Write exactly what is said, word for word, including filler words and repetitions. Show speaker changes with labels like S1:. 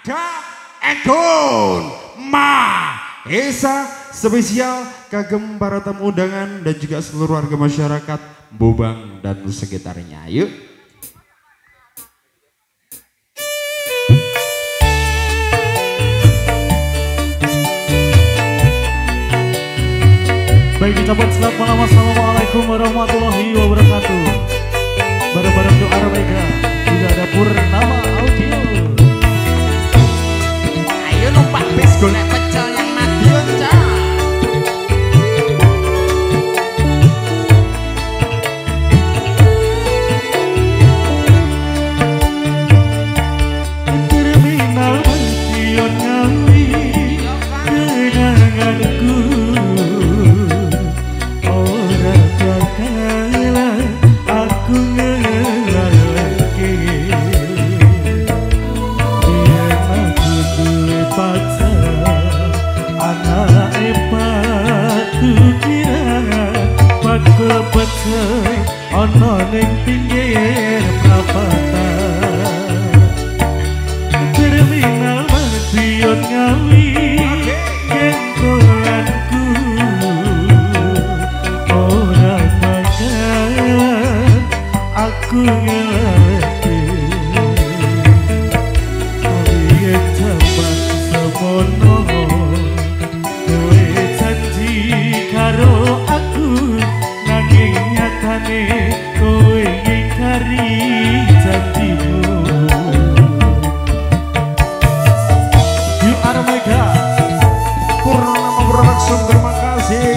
S1: Dak Edun Mahesa spesial kagem para tamu undangan dan juga seluruh warga masyarakat Bobang dan sekitarnya. Yuk.
S2: Baik, ucapan selamat malam, assalamualaikum warahmatullahi wabarakatuh. Bareng-bareng doa Mega juga ada Purnama Audio.
S1: Ayo numpak bis golek pecel yang Madiun, Cak.
S2: Terminal Madiun Ngawi kenanganku. Ono ning pinggir prapatan Terminal Madiun Ngawi genggolanku ora bakalan aku ngelati Yen jaman semono kowe janji karo aku nanging nyatane kowe ngingkari janjimu. You are Mega Purnama Production, terima kasih.